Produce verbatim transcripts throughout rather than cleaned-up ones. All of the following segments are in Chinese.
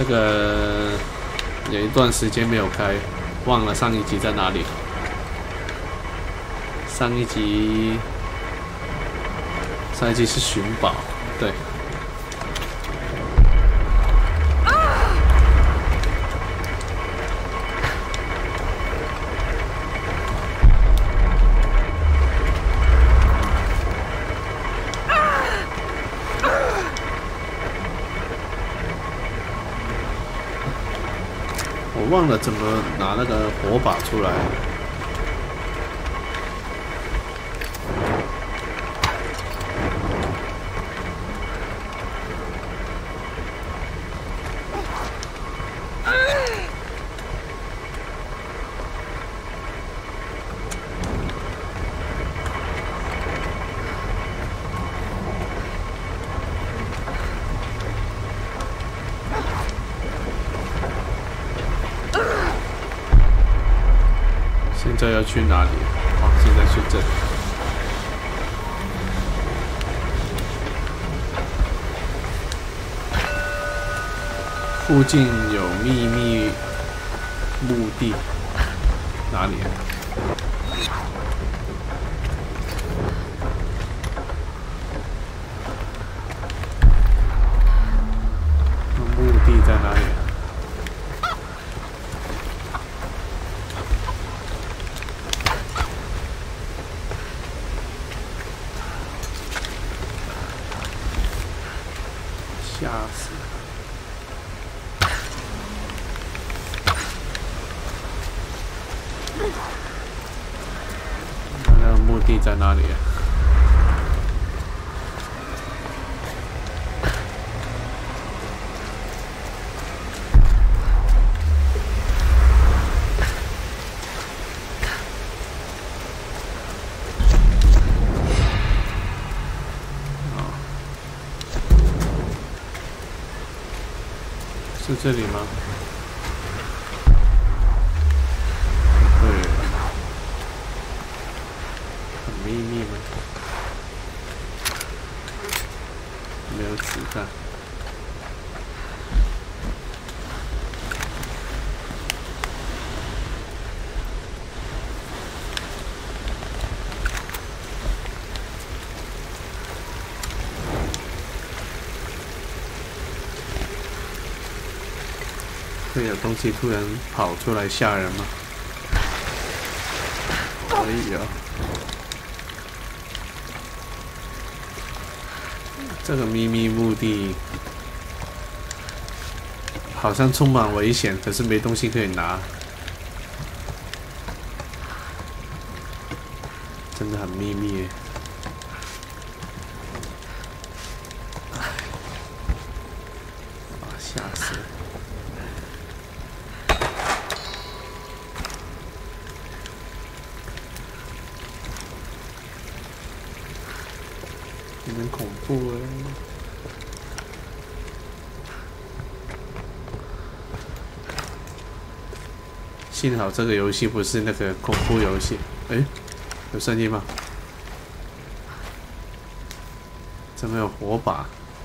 个有一段时间没有开，忘了上一集在哪里。上一集，上一集是寻宝，对。我忘了怎么拿那个火把出来。现在要去哪里？哦，现在去这里。附近有秘密墓地，哪里啊？墓地在哪里啊？吓死！那个墓地在哪里啊？是这里吗？对，很秘密吗？没有子弹。会有东西突然跑出来吓人吗？可以啊。这个秘密墓地好像充满危险，可是没东西可以拿，真的很秘密耶。啊，吓死了！有点恐怖哎。幸好这个游戏不是那个恐怖游戏。哎、欸，有声音吗？怎么有火把？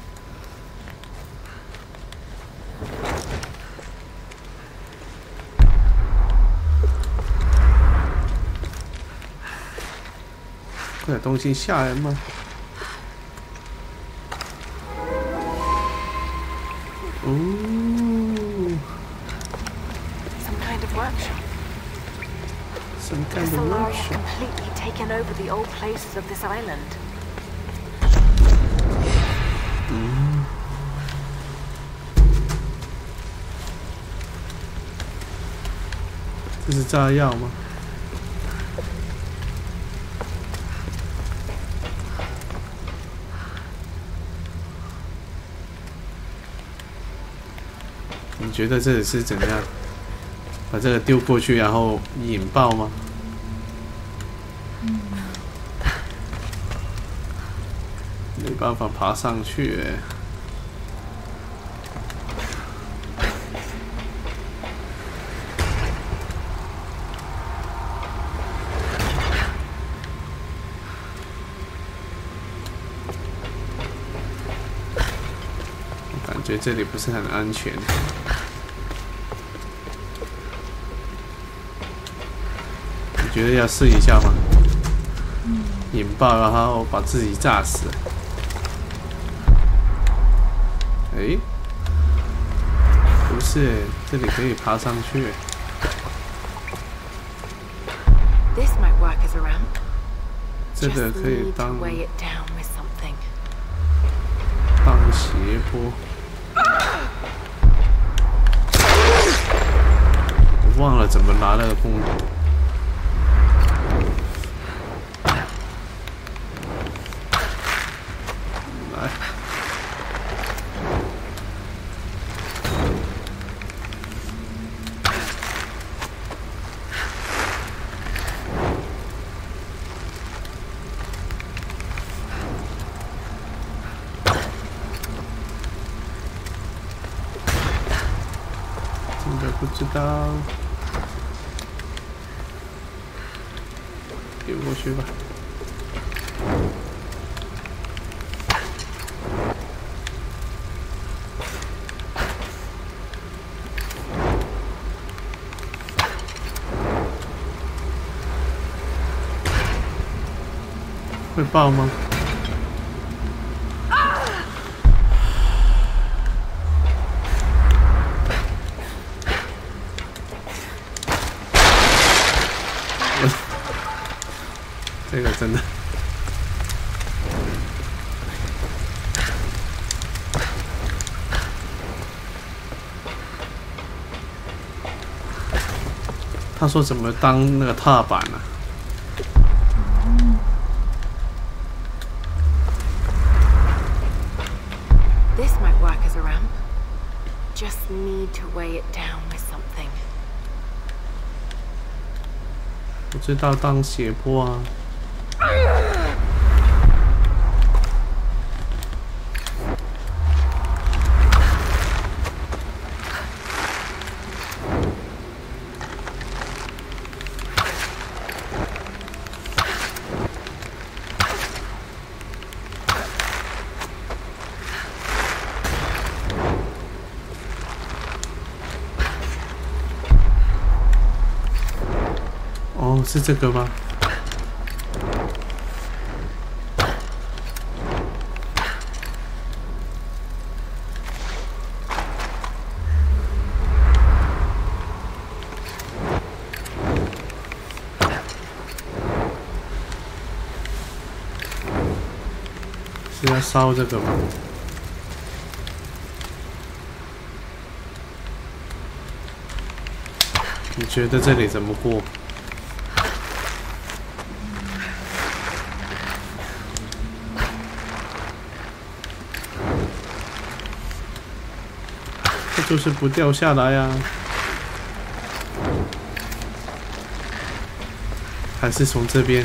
会有东西吓人吗？Ooh. Some kind of workshop. Some kind The of Solari have workshop. completely taken over the old places of this island. 嗯。这是炸药吗？你觉得这里是怎么样？把这个丢过去，然后引爆吗？没办法爬上去欸。我感觉这里不是很安全。 觉得要试一下吗？引爆，然后把自己炸死。哎，不是，这里可以爬上去。 This might work as a ramp. 这个 Just 可以 need to 当 weigh it down with something. 当斜坡。我忘了怎么拿那个弓弩。来。 不知道，丢过去吧。会爆吗？这个真的，他说怎么当那个踏板呢、啊？ This might work as a ramp. Just need to weigh it down with something. 我知道当斜坡啊。 哦，是这个吗？是要烧这个吗？你觉得这里怎么过？ 就是不掉下来呀、啊，还是从这边？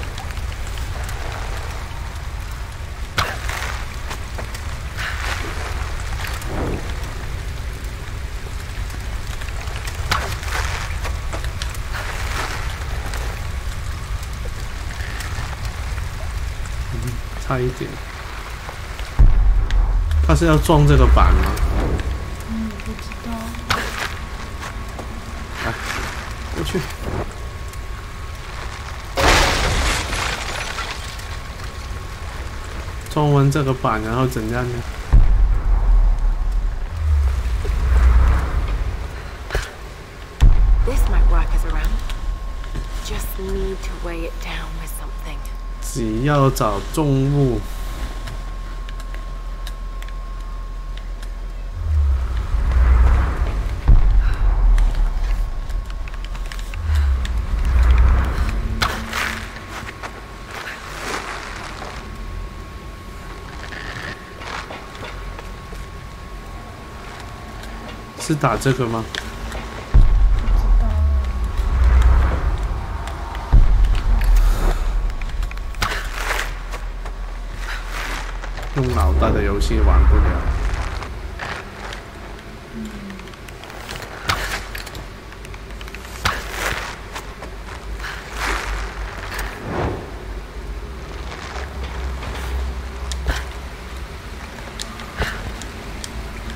嗯，差一点。他是要撞这个板吗？ 过去，撞完这个板，然后怎样呢？ This might work as a ramp. Just need to weigh it down with something. 只要找重物。 是打这个吗？用脑袋的游戏玩不了。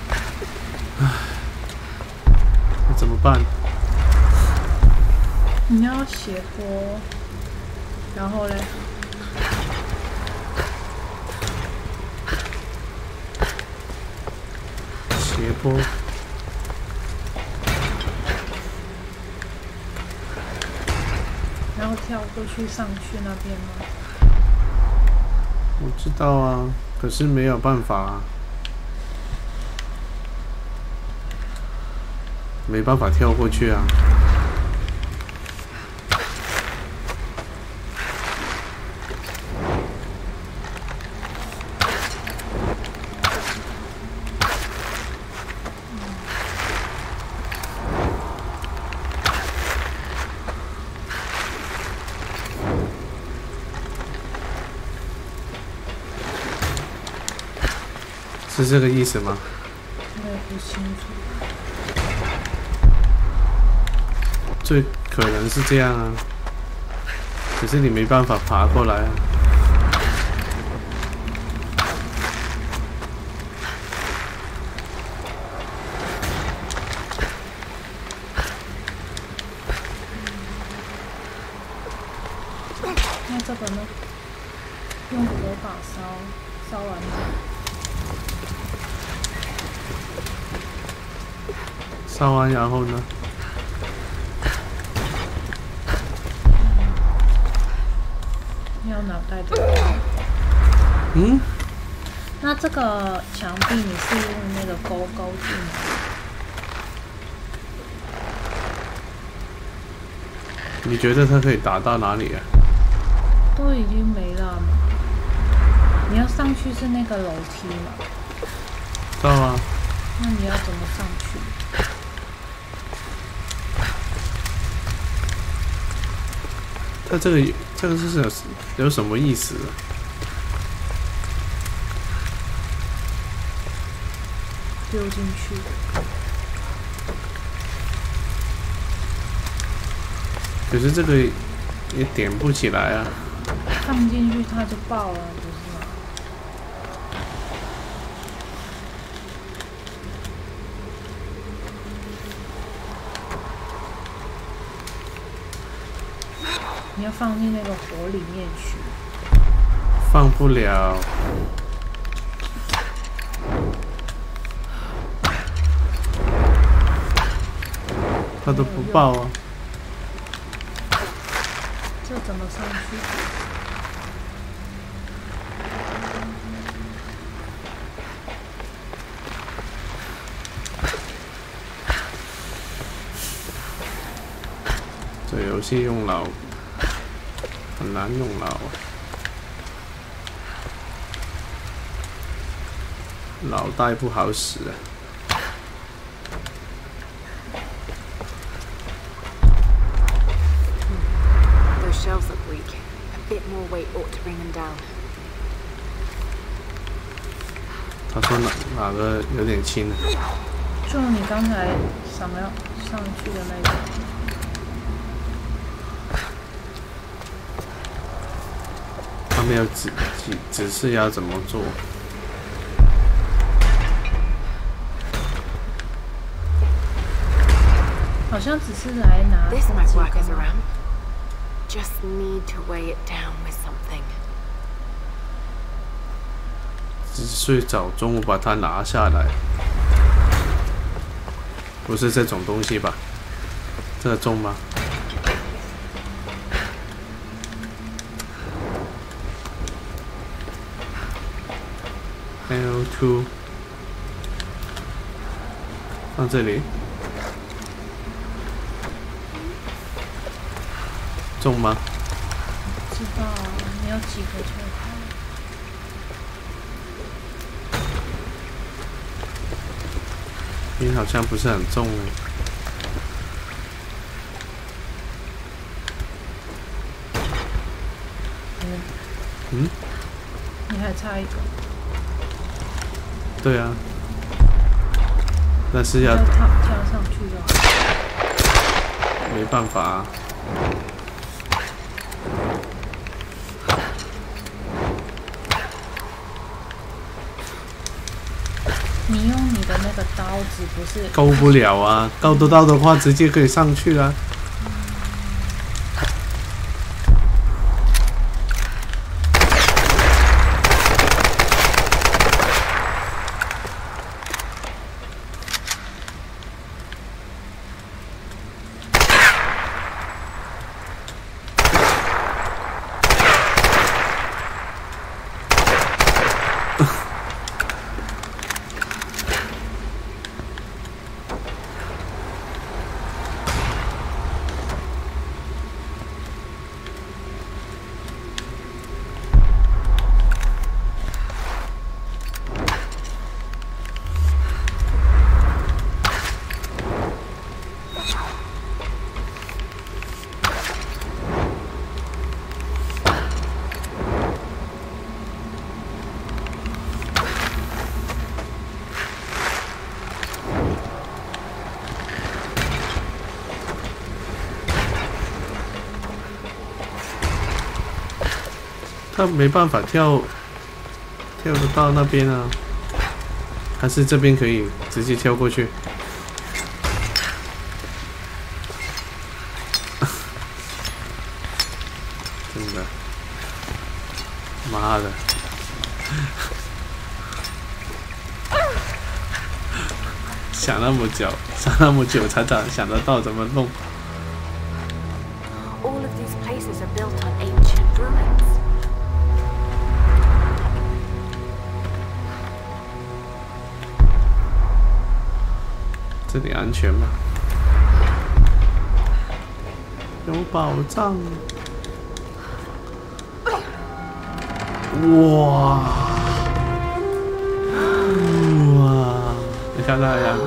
怎么办？ 你要斜坡，然后嘞， 斜坡， 然后跳过去上去那边吗？ 我知道啊，可是没有办法啊，没办法跳过去啊。是这个意思吗？ 我也不清楚。 最可能是这样啊，可是你没办法爬过来啊。 那这个呢？用火把烧，烧完了。 烧完然后呢？ 你要脑袋的。 嗯？ 那这个墙壁你是用那个勾勾住吗？ 你觉得它可以打到哪里啊？ 都已经没了嘛。你要上去是那个楼梯嘛？ 到啊。 那你要怎么上去？ 它这个这个是有有什么意思啊？ 丢进去。 可是这个也点不起来啊。 放进去它就爆了，不是吗？你要放进那个火里面去。 放不了。它都不爆啊。 这怎么上去？ 这游戏用脑很难用脑啊，脑袋不好使啊。 Those shelves look weak. A bit more weight ought to bring them down. 他说哪哪个有点轻啊？ 就你刚才想要上去的那个。 他没有指指指示要怎么做。 好像只是来拿 This might 几 work 个 as a 吗 ramp. Just need to weigh it down with something. 只是找中午把它拿下来，不是这种东西吧？这个重吗 ？L 二 放这里，重吗？ 不知道啊，你要几个球拍？ 你好像不是很重哎。 嗯。 嗯？ 你还差一个。 对啊。但是要跳跳上去就好。 没办法啊。 你用你的那个刀子不是？ 够不了啊！够得到的话，直接可以上去啊。 他没办法跳，跳得到那边啊？还是这边可以直接跳过去？真的，妈的！想那么久，想那么久才想想得到怎么弄。 All of these places are built on ancient ruins. 这里安全吗？有宝藏！哇哇！你看那样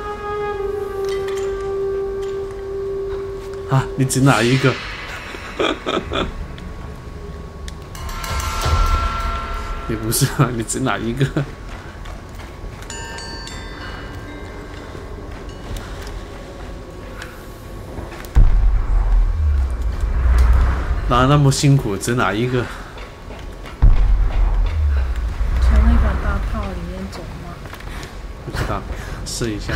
啊？你指哪一个？你不是啊？你指哪一个？拿那么辛苦，指哪一个？ 从那个大炮里面走吗？ 不知道，试一下。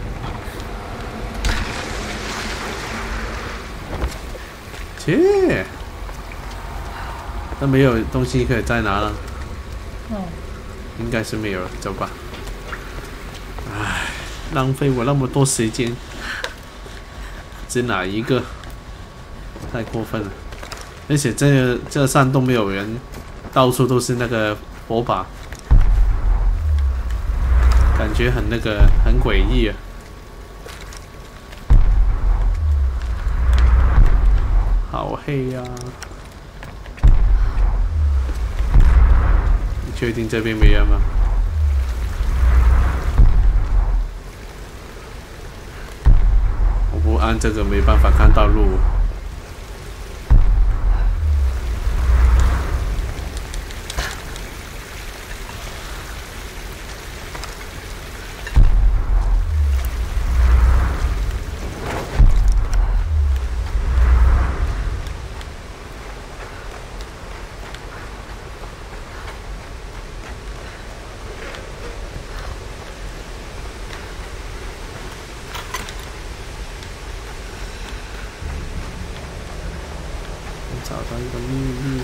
切，那没有东西可以再拿了。 哦， 应该是没有了，走吧。唉，浪费我那么多时间，指哪一个？太过分了。而且这个这个山都没有人，到处都是那个火把，感觉很那个很诡异啊！好黑呀、啊！你确定这边没人吗？我不按这个没办法看到路。找到一个秘密。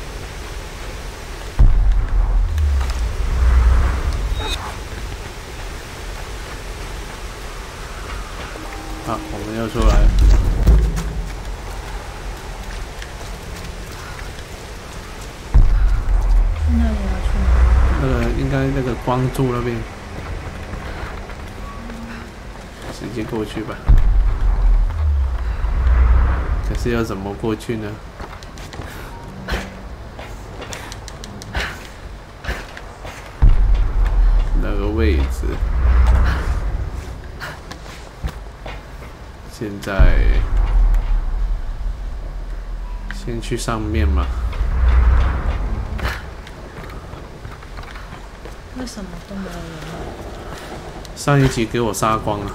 好，我们要出来了。 去那里要去哪？ 那个应该那个光柱那边，直接过去吧。可是要怎么过去呢？那个位置，现在先去上面嘛。 为什么都没有人了？ 上一集给我杀光了，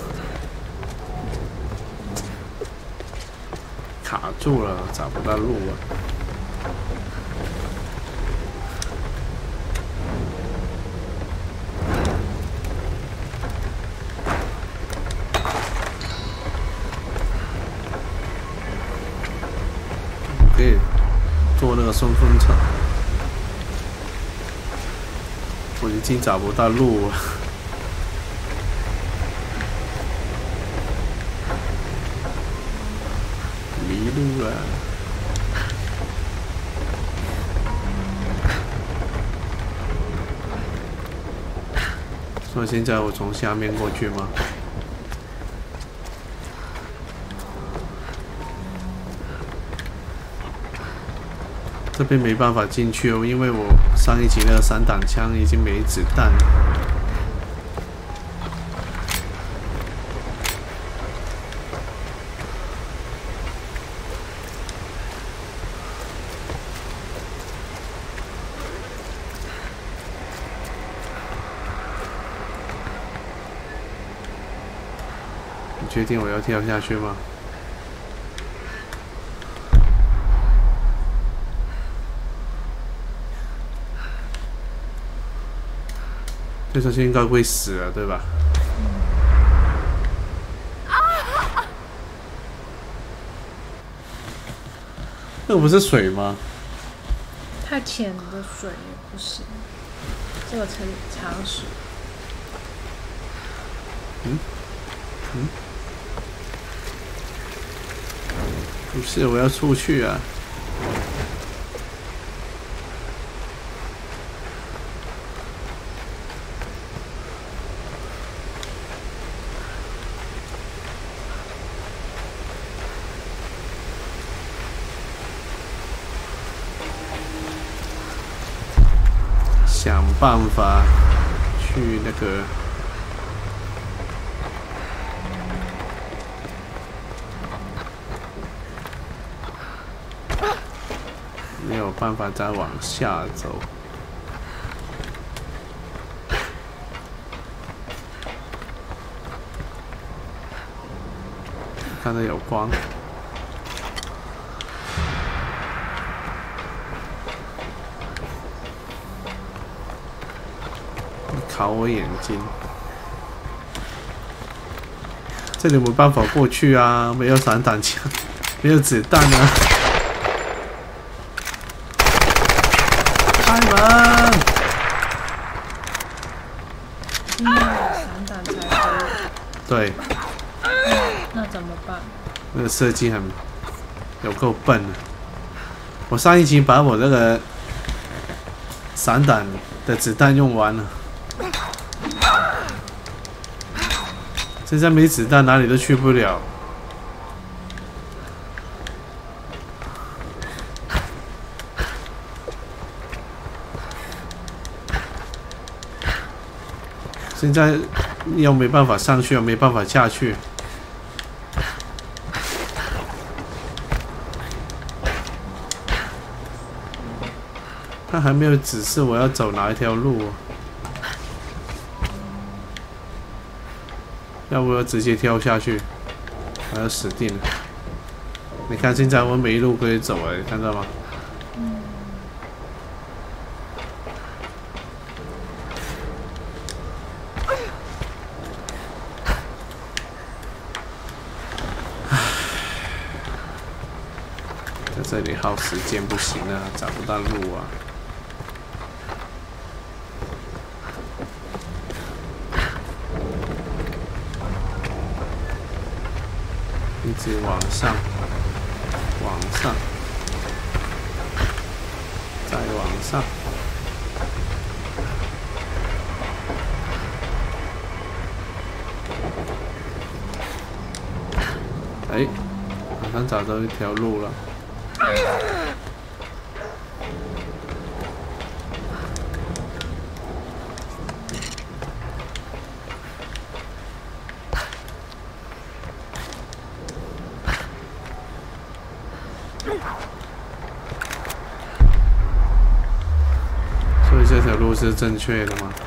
卡住了，找不到路了。可以做那个顺风车，我已经找不到路了。迷路了。 所以现在我从下面过去吗？这边没办法进去哦，因为我上一集那个散弹枪已经没子弹了。你确定我要跳下去吗？跳下去应该会死了，对吧？那个不是水吗？ 太浅的水也不行，这个才茶水。 嗯嗯，不是，我要出去啊！想办法去那个没有办法再往下走。看到有光。烤我眼睛，这里没办法过去啊！没有散弹枪，没有子弹啊！开门！ 因为有散弹才可以。 对。 那怎么办？ 那个设计很有够笨的。我上一集把我那个散弹的子弹用完了。现在没子弹，哪里都去不了。现在又没办法上去，又没办法下去。他还没有指示我要走哪一条路哦。要不要直接跳下去？我要死定了！你看现在我没路可以走了，你看到吗？ 嗯。 在这里耗时间不行啊，找不到路啊。一直往上，往上，再往上。哎，好像找到一条路了。所以这条路是正确的吗？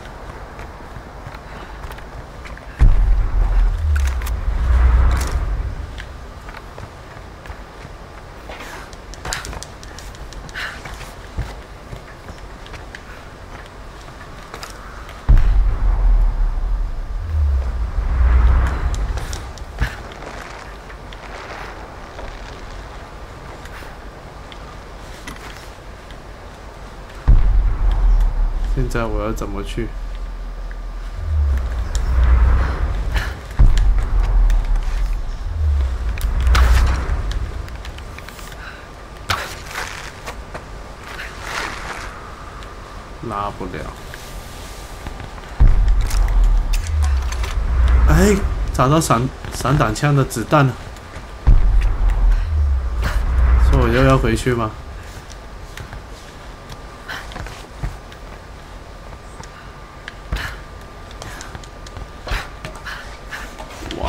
现在我要怎么去？拉不了。 哎，找到散散弹枪的子弹了。说我又要回去吗？哇！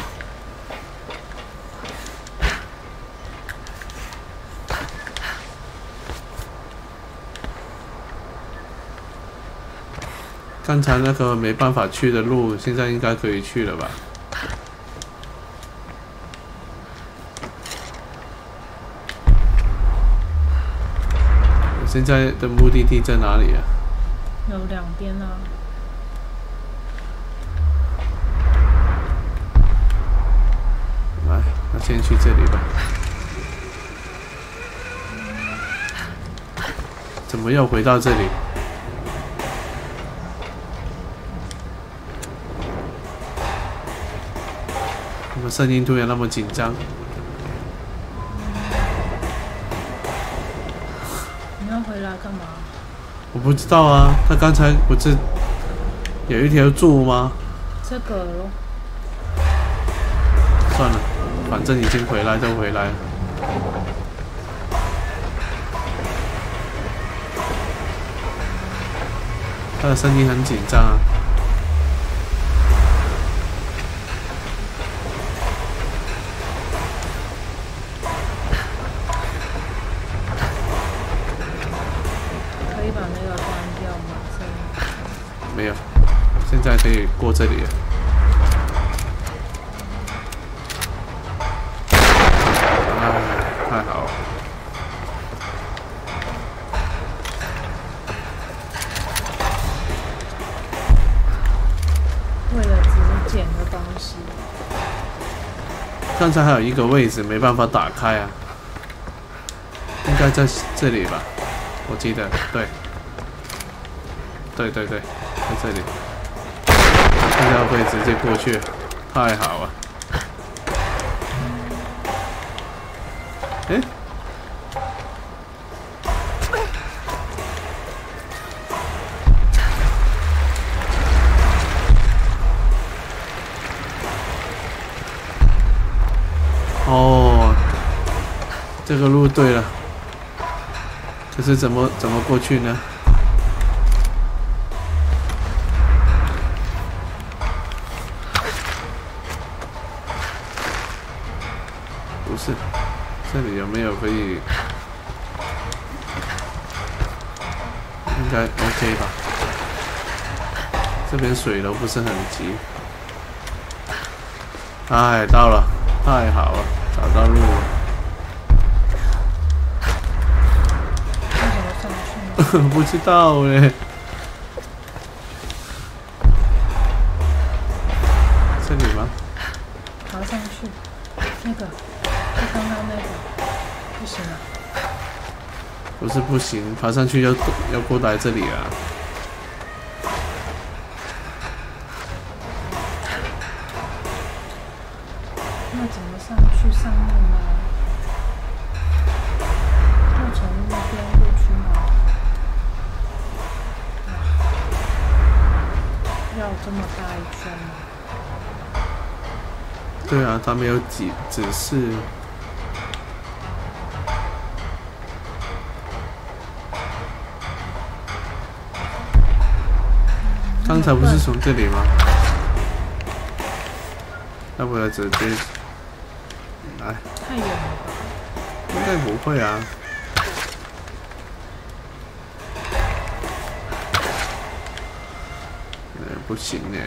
刚才那个没办法去的路，现在应该可以去了吧？我现在的目的地在哪里啊？ 有两边啊。 来，那先去这里吧。怎么又回到这里？怎么声音突然那么紧张？ 你要回来干嘛？ 我不知道啊，他刚才不是有一条柱吗？ 这个咯。 算了，反正已经回来就回来了。他的声音很紧张啊。 可以把那个关掉吗？ 没有，现在可以过这里了。哎，太好了。 为了只是捡个东西。 刚才还有一个位置没办法打开啊，应该在这里吧？我记得，对，对对对，在这里。现在可以直接过去，太好了。哎，哦，这个路对了，可是怎么怎么过去呢？不是，这里有没有可以？应该 OK 吧？这边水流不是很急。哎，到了，太好了，找到路了。 为什么上去呢？ 不知道哎。这里吗？ 爬上去，那个，就刚刚那个，不行啊。 不是不行，爬上去要要过来这里啊。 那怎么上去上面呢？要从那边过去吗？要这么大一圈吗？ 对啊，他没有指指示。刚才不是从这里吗？要不要直接来？ 太远了吧？ 应该不会啊。呃，不行呢。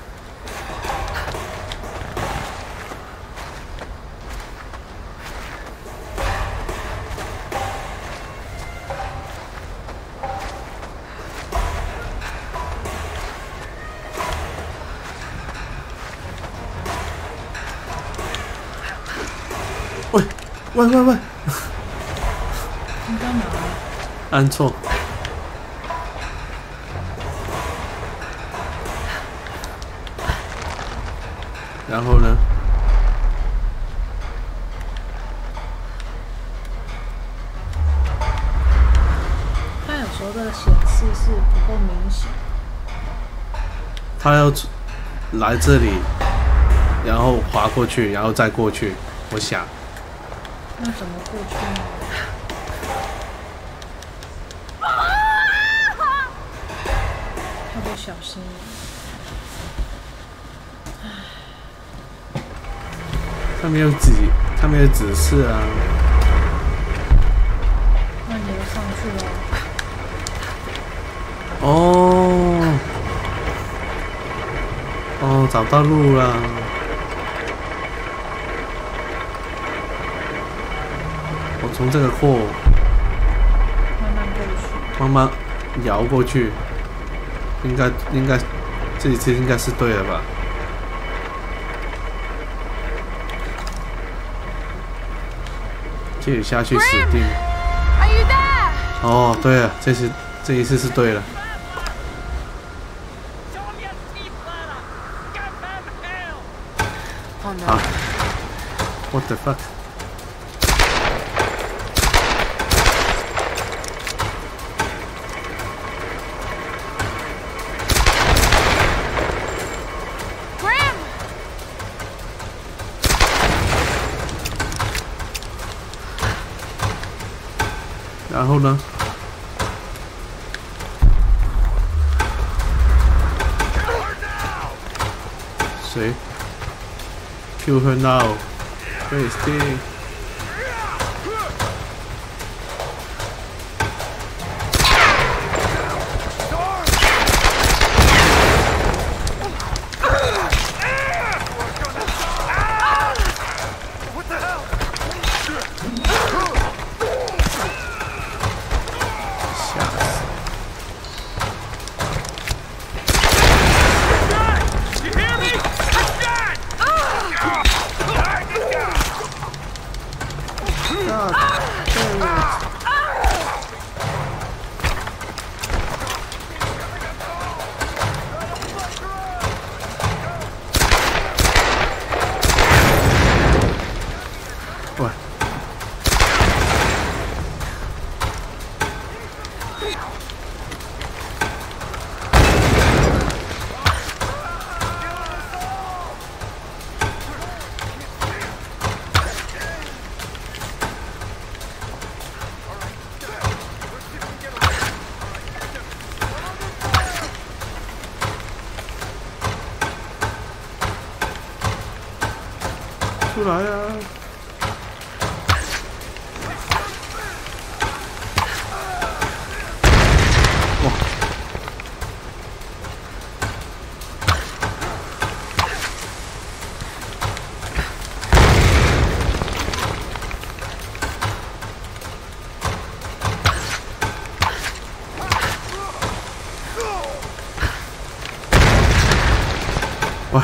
喂喂喂喂！ 你干嘛？ 按错。然后呢？ 它有时候的显示是不够明显。 他要来这里， 然后滑过去，然后再过去。我想， 那怎么过去呢？要不小心一点。 上面有指，上面有指示啊。 那你就上去了。 哦，哦，找到路了。我从这个货慢慢过去。 慢慢摇过去，应该应该这一次应该是对了吧？这里下去死定。 Are you there? 哦，对了，这次这一次是对了。 Oh no. 啊 ！What the fuck？ Graham! 然后呢？谁 ？Kill her now！ Where is he？ 喂，出来啊！喂，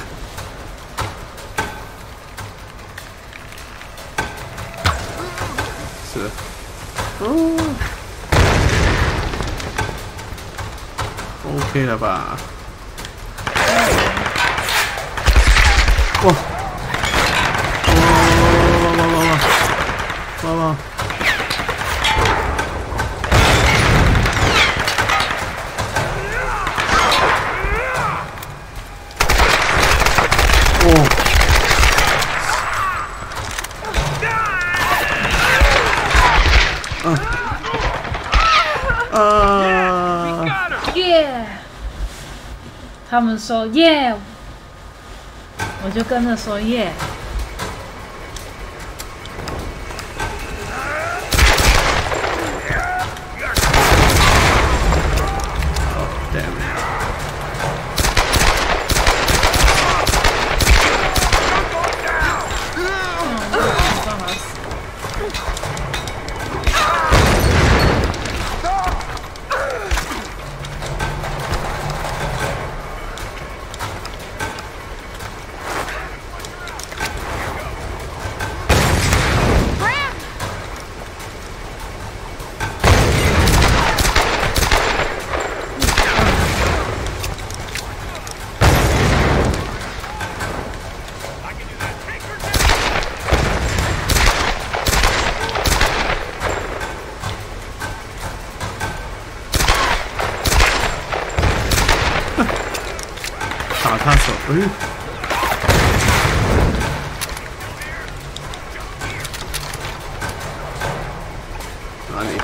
是，哦 ，OK 了吧？哇！哇哇哇哇哇哇哇！哇！哦！嗯。啊！ 耶！他们说耶，我就跟着说耶。打他手，哎。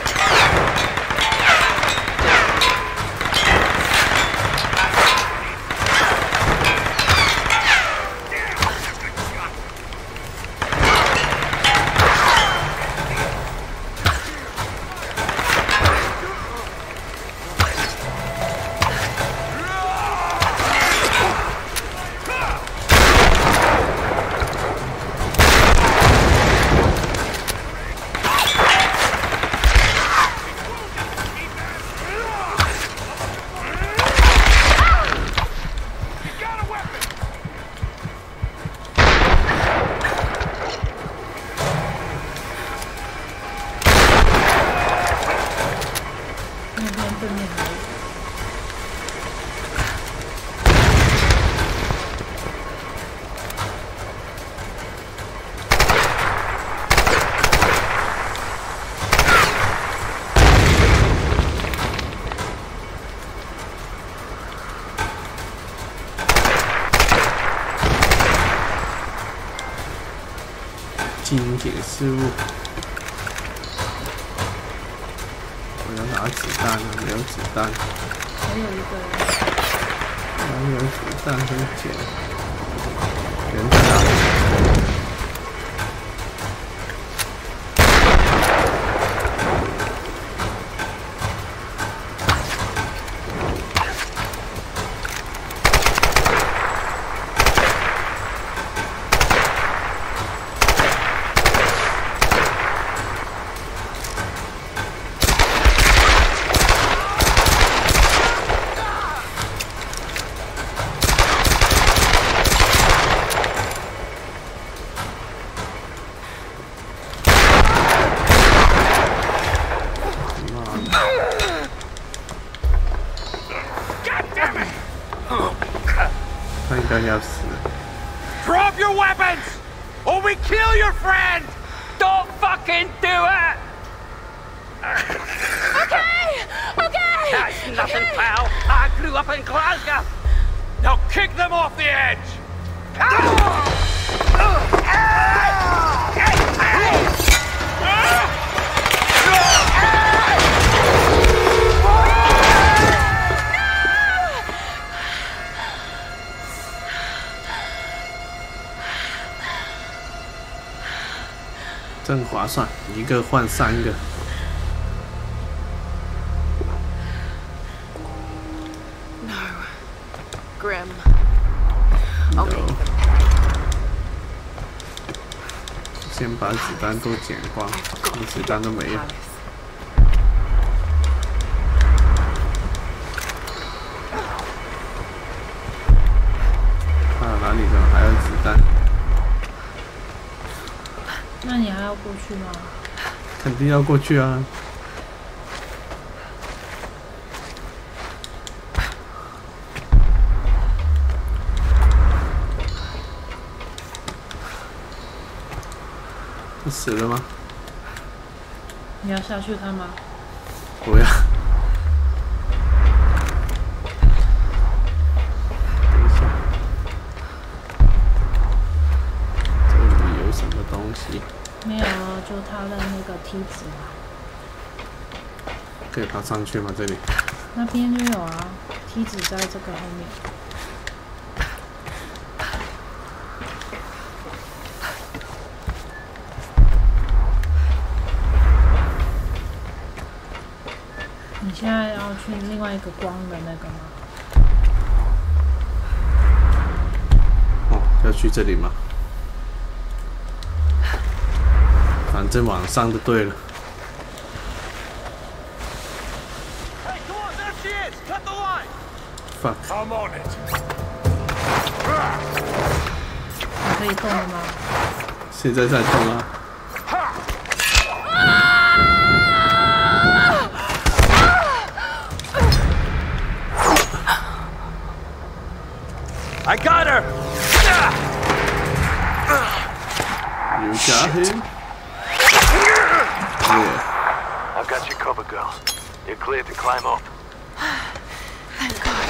金解失误，我要拿子弹了，没有子弹。 还有一个人， 哪有子弹可以捡？人在哪里？ Drop your weapons, or we kill your friend! Don't fucking do it! Okay! Okay! That's nothing, okay. Pal. I grew up in Glasgow. Now kick them off the edge! 真划算，一个换三个。 No, Grim. I'll make them. 先把子弹都捡光，子弹都没了。啊，哪里的还有子弹？ 那你还要过去吗？ 肯定要过去啊！你死了吗？ 你要下去看吗？ 不要。等一下，这里有什么东西？ 没有，就他的那个梯子嘛。 可以爬上去吗？这里？ 那边就有啊，梯子在这个后面。你现在要去另外一个光的那个吗？ 哦，要去这里吗？ 反正往上就对了。Fuck！ I'm on it. 你可以动了吗？ 现在在动啊！ I got her. You got him. Yeah. I've got you covered, girl. You're cleared to climb up. Thank God.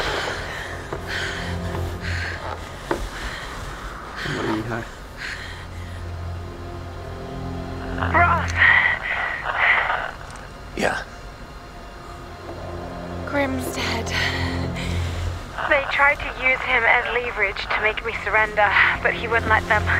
这么厉害。 Ross! Yeah. Grim's dead. They tried to use him as leverage to make me surrender, but he wouldn't let them.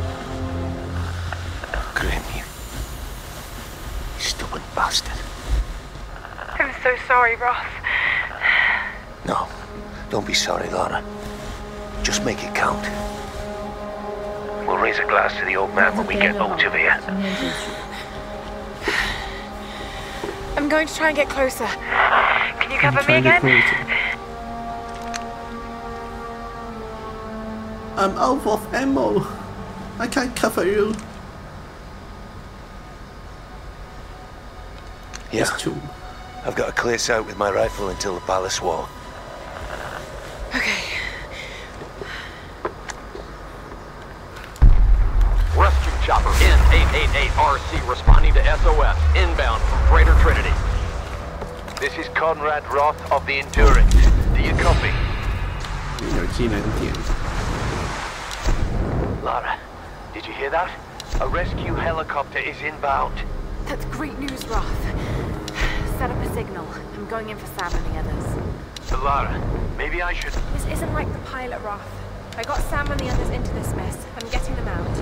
Grim, you stubborn bastard. I'm so sorry, Roth. No, don't be sorry, Lara. Just make it count. We'll raise a glass to the old man when we get out of here. I'm going to try and get closer. Can you cover me I'm trying to again? close it. I'm out of ammo. I can't cover you. Yeah, It's true. I've got a clear sight with my rifle until the palace wall. Okay. Rescue chopper N eight eight eight R C responding to S O S inbound from Greater Trinity. This is Conrad Roth of the Endurance. Do you copy? 有技能点。 Lara, did you hear that? A rescue helicopter is inbound. That's great news, Roth. Set up a signal. I'm going in for Sam and the others. But Lara, maybe I should... This isn't like the pilot, Roth. I got Sam and the others into this mess. I'm getting them out.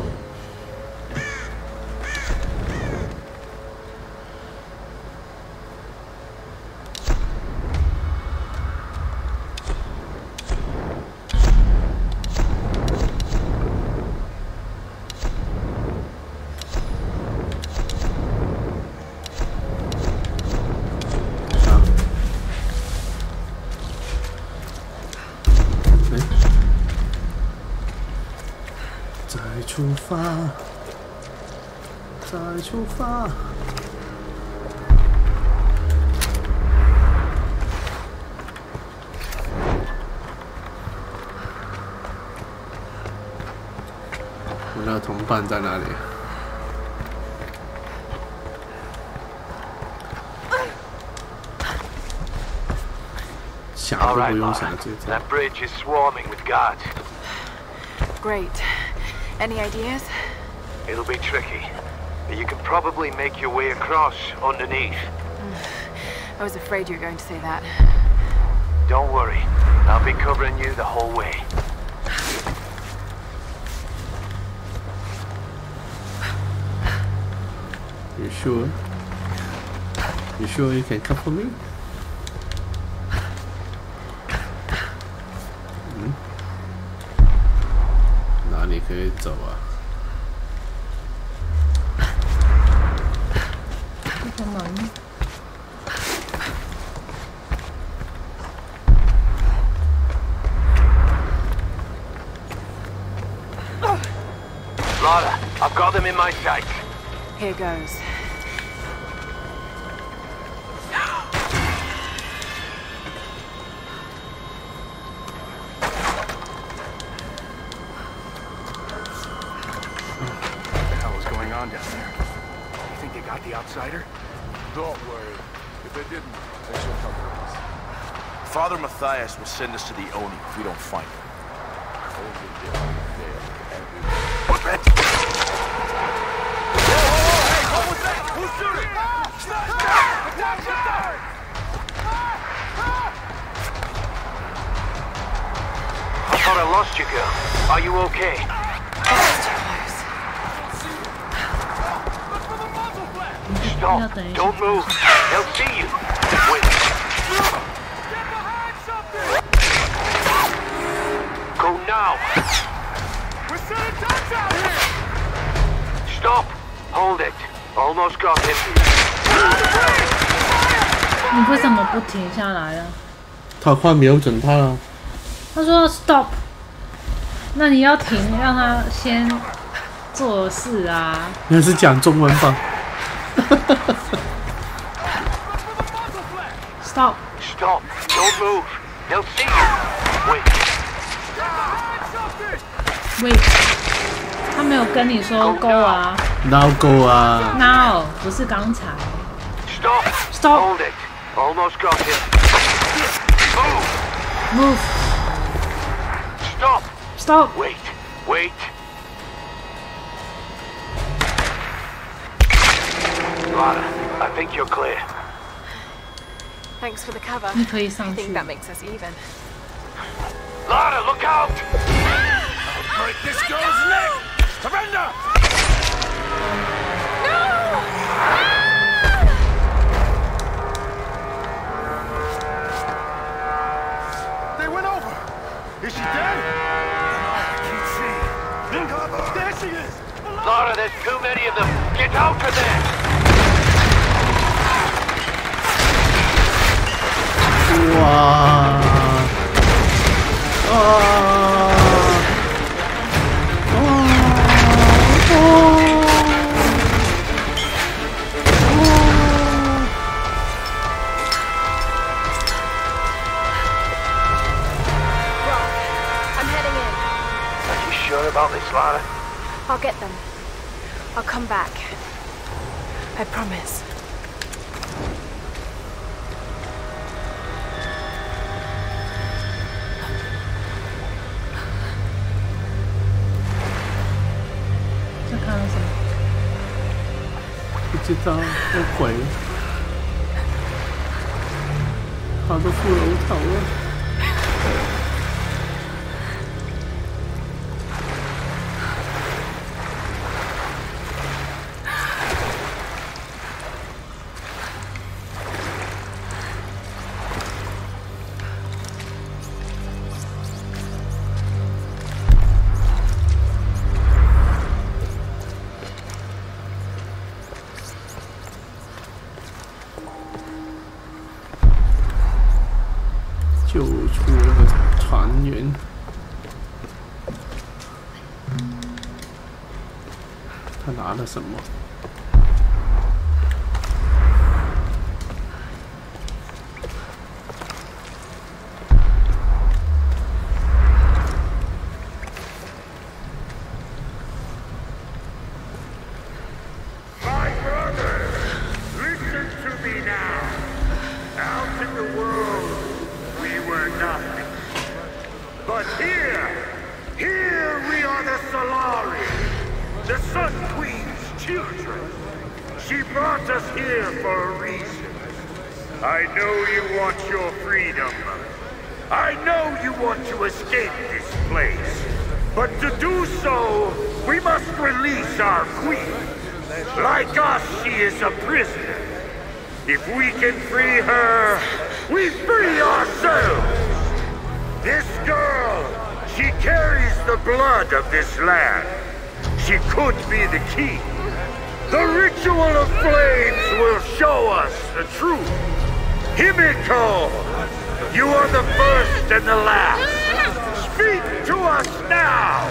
出发，再出发。我那个同伴在哪里？想都不用想，直接。 That bridge is swarming with guards. Great. Any ideas? It'll be tricky, but you can probably make your way across underneath. I was afraid you were going to say that. Don't worry, I'll be covering you the whole way. You sure? You sure you can cover me? 嗯，哪里可以走啊？ 这个门。 Lara, I've got them in my sight. Here goes. What the hell is going on down there? You think they got the outsider? Don't worry. If they didn't, they should cover us. Father Matthias will send us to the Oni if we don't find him. Only if we fail, and we will. What the? Whoa, whoa, whoa, hey, what was that? Who's shooting? Watch out! I thought I lost you, girl. Are you okay? Stop. Don't move. They'll see you. Wait. Get behind something! Go now. We're sending tanks out here! Stop. Hold it. Almost got him. 你为什么不停下来啊？ 他快瞄准他了。 他说 stop， 那你要停，让他先做事啊。 那是讲中文吧？ Stop. Stop. Don't move. They'll see you. Wait. Wait. 他没有跟你说 go 啊 Now go 啊 ？Now 不是刚才。 Stop. Stop. Hold it. Almost got him. Move. Move. Stop. Stop. Wait. Wait. Lara, I think you're clear. Thanks for the cover. 你可以上 I 去 think。that makes us even. Lara, look out! Break this girl's neck! Surrender! They went over! Is she dead? I can't see. Cover! There she is! Lara, there's too many of them. Get out of there! Wow. Oh. Oh. Oh. I'm heading in. Are you sure about this, Lara? I'll get them. I'll come back. I promise. 这看到什么？ 不知道，有鬼！跑到副楼头了。救出了个船员，他拿了什么？ But here, here we are the Solari, the Sun Queen's children. She brought us here for a reason. I know you want your freedom. I know you want to escape this place. But to do so, we must release our queen. Like us, she is a prisoner. If we can free her, we free ourselves. This girl, she carries the blood of this land. She could be the key. The ritual of flames will show us the truth. Himiko, you are the first and the last. Speak to us now.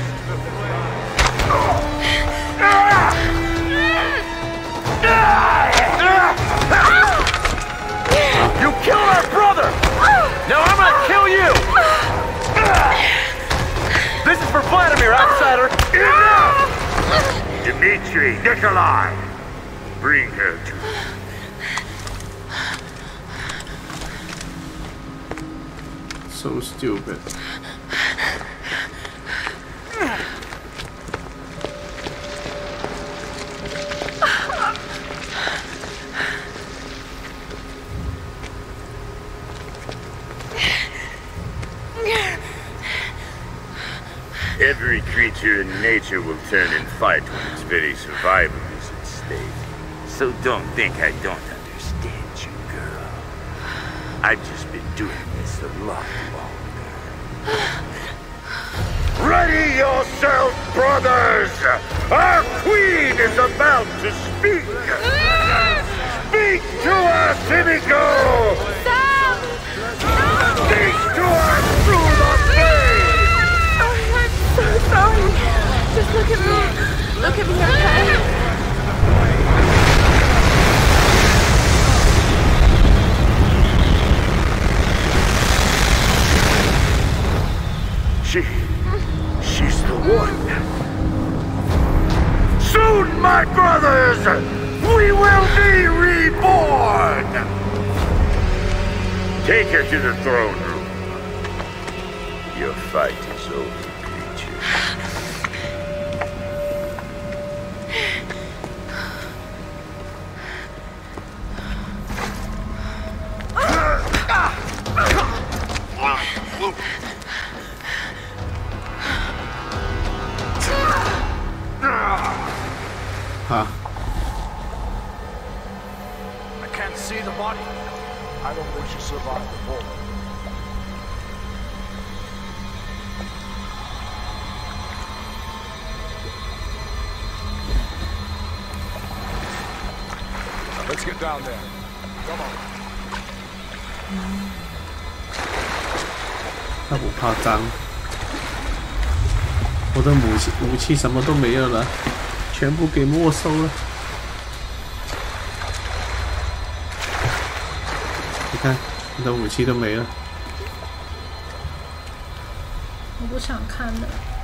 You killed our brother! Now I'm gonna kill you! This is for Vladimir, outsider! Enough! Dmitri, Nikolai, bring her to me. So stupid. Every creature in nature will turn and fight when its very survival is at stake. So don't think I don't understand you, girl. I've just been doing this a lot longer. Ready yourself, brothers! Our queen is about to speak! Speak to us, Himiko! Sam! No! Speak to us through the flame! So sorry. Just look at me. Look at me, okay? She... she's the one. Soon, my brothers, we will be reborn! Take her to the throne room. Your fight is over. see the body? I don't think she survived the bullet. Let's get down there. Come on. 他不怕脏。我的武器武器什么都没有了，全部给没收了。你看，你的武器都没了。 我不想看了。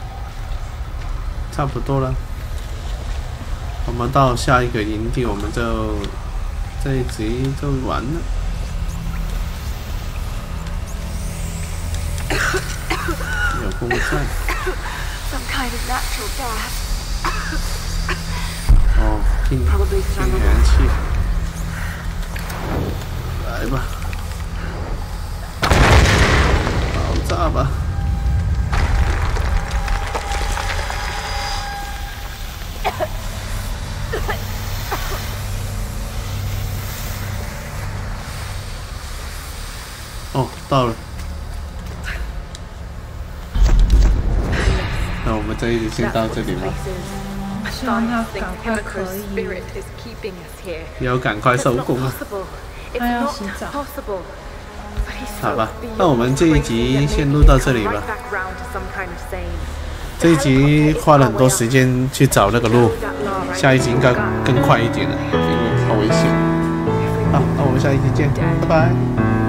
差不多了。我们到下一个营地，我们就这一集就完了。有风扇。 Some kind of natural gas. 哦，听听元气。来吧，爆炸吧！哦，到了。那我们这一集先到这里吧。 希望他赶快可以。 要赶快收工啊！ 他要洗澡。 好吧，那我们这一集先录到这里吧。这一集花了很多时间去找那个路，下一集应该更快一点了，因为好危险。好，那我们下一集见，拜拜。